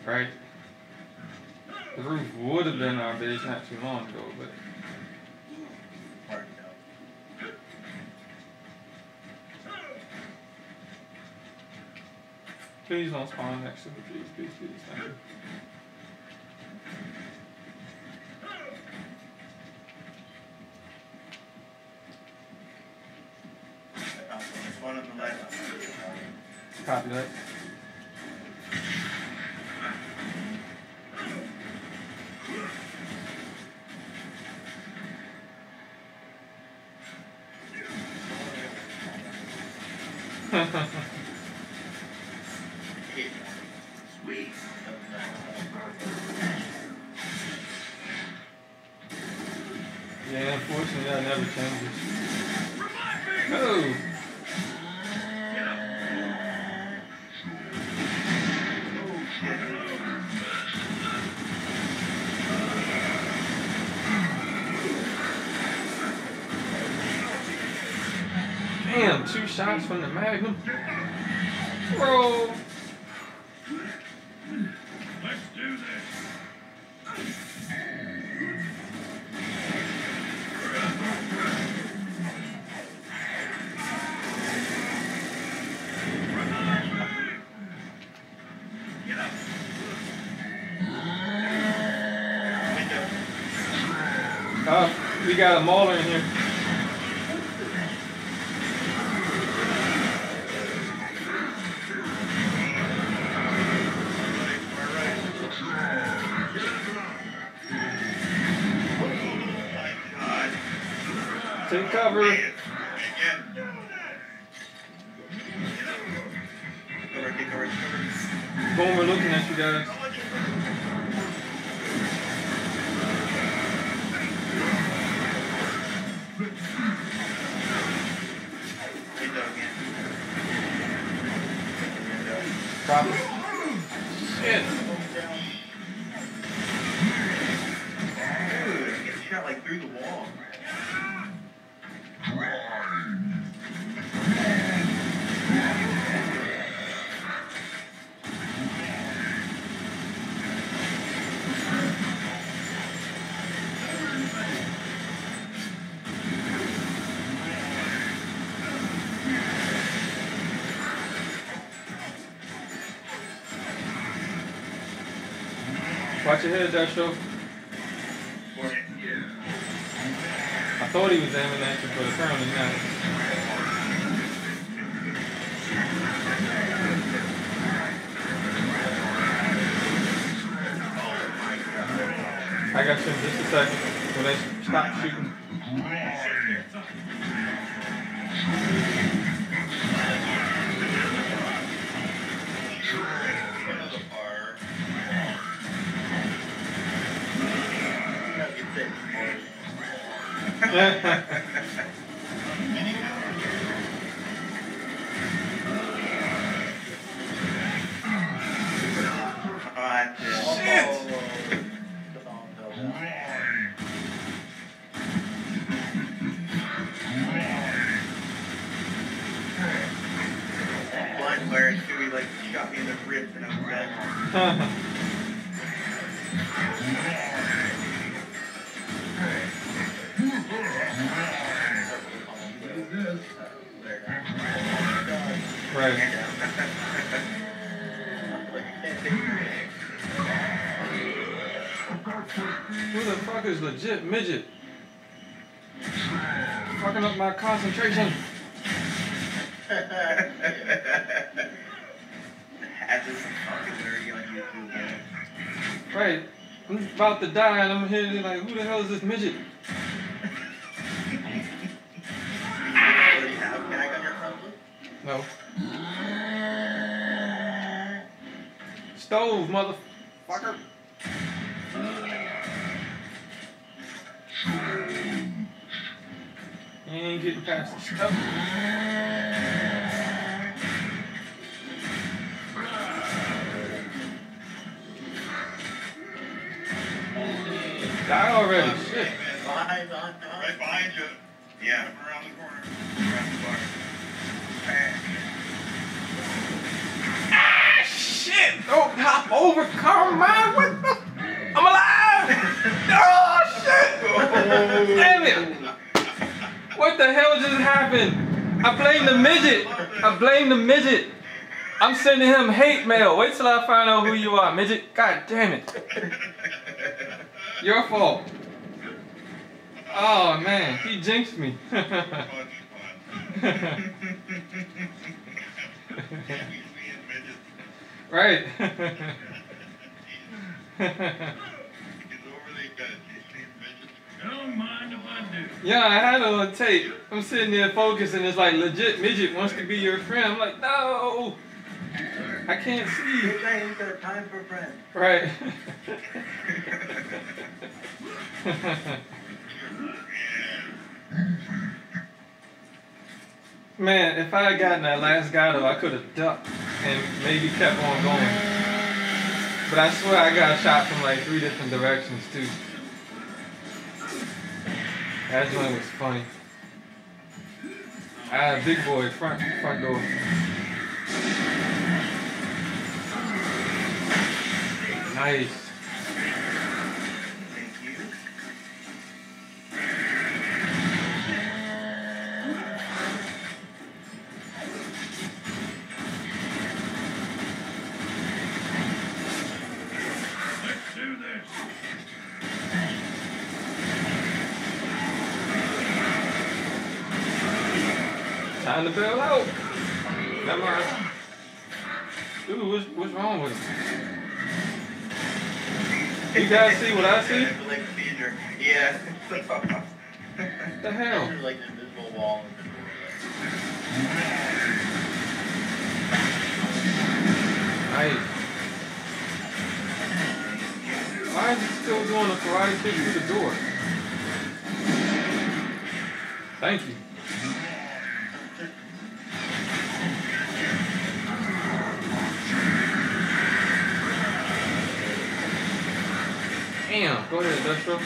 Right? The roof would have been our base not too long ago, but. Hard to know. Please don't spawn next to me, please, please, please, thank you. Spawn on the left. Copy that. Sweet. Yeah, unfortunately that never changes. Oh! Damn, 2 shots from the Magnum. Bro! Let's do this. We got a mauler in here. Take cover. Boom, we're looking at you guys. Copy. Shit. She got like through the wall. Watch your head, Joshua. I thought he was aiming at you, but apparently not. I got you in just a second when they stop shooting. Blind player too, he like shot me in the ribs and I was dead. Right. Who the fuck is legit midget? Fucking up my concentration. Right. I'm about to die and I'm here like, who the hell is this midget? No. Stove, motherfucker. You ain't getting past the stove. Die already, shit. Right behind you. Yeah. Around the corner. Around the bar. Ah, shit! Oh, overcome, man. What the? I'm alive! Oh, shit! Damn it! What the hell just happened? I blame the midget. I blame the midget. I'm sending him hate mail. Wait till I find out who you are, midget. God damn it. Your fault. Oh, man. He jinxed me. Much fun. Right. He's overly good. Don't mind if I do. Yeah, I had it on tape. I'm sitting there focusing. It's like legit midget wants to be your friend. I'm like, no. I can't see. You're saying he's got time for friends. Right. Man, if I had gotten that last guy though, I could have ducked and maybe kept on going. But I swear I got shot from like 3 different directions too. That joint was funny. I had a big boy front door. Nice. Thank you. Let's do this. Time to bail out. Never mind. Dude, what's wrong with him? You guys see what I see? Like Caesar. Yeah. What the hell? There's like an invisible wall in the door. Nice. Why is he still doing a karate kick through the door? Thank you. Damn, go ahead, Dustro.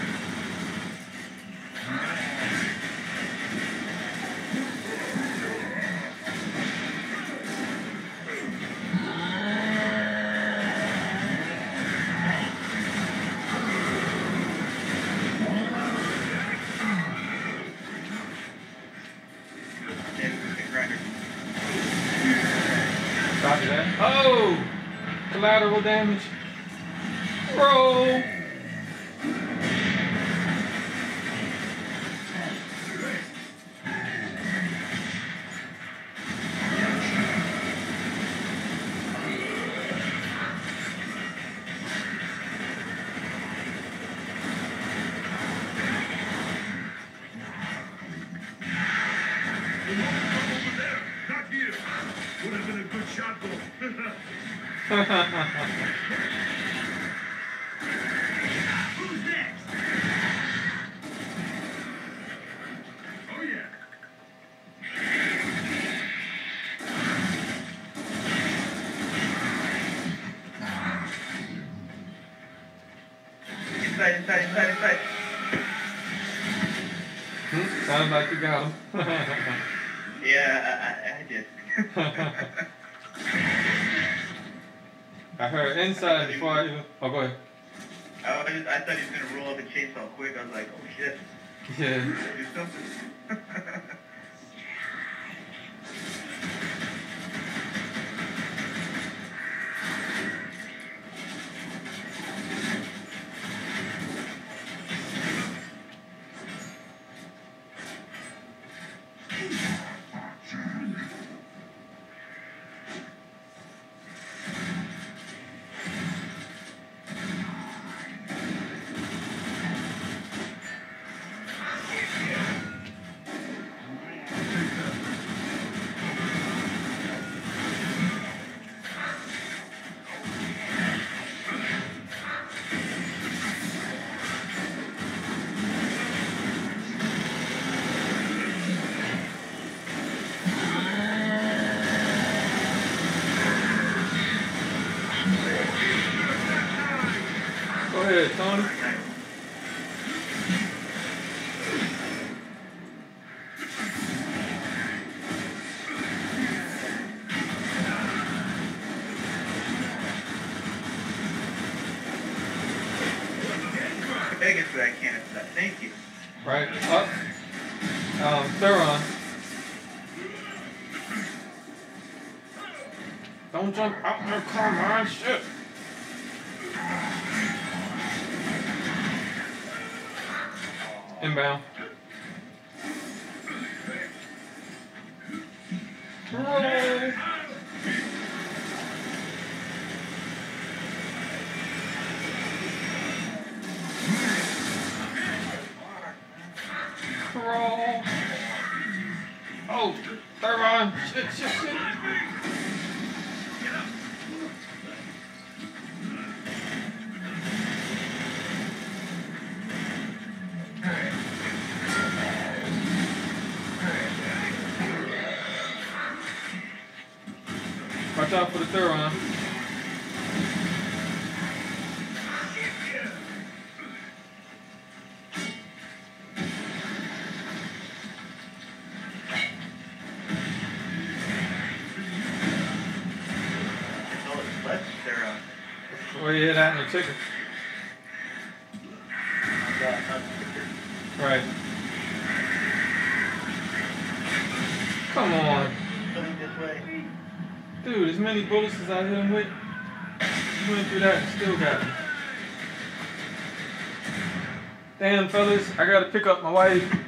Copy that. Oh! Collateral damage. Roll! Not you. Would have been a good shot, though. Who's next? Oh, yeah. Inside. Sounds like you got him. Yeah, I did. I heard inside before I even... Oh, go ahead. I thought he was gonna roll up and chainsaw quick. I was like, oh shit. Yeah. Do something. Go ahead, Tony. begging for that cannon for that. Thank you. Right up. Theron. Don't jump out there, come on, shit. Inbound. Roll. Roll. Oh, Theron. Shit. Watch out for the Theron. Where you hit at in the chicken? Right. Come on. Dude, as many bullets as I hit him with, he went through that and still got me. Damn, fellas, I gotta pick up my wife.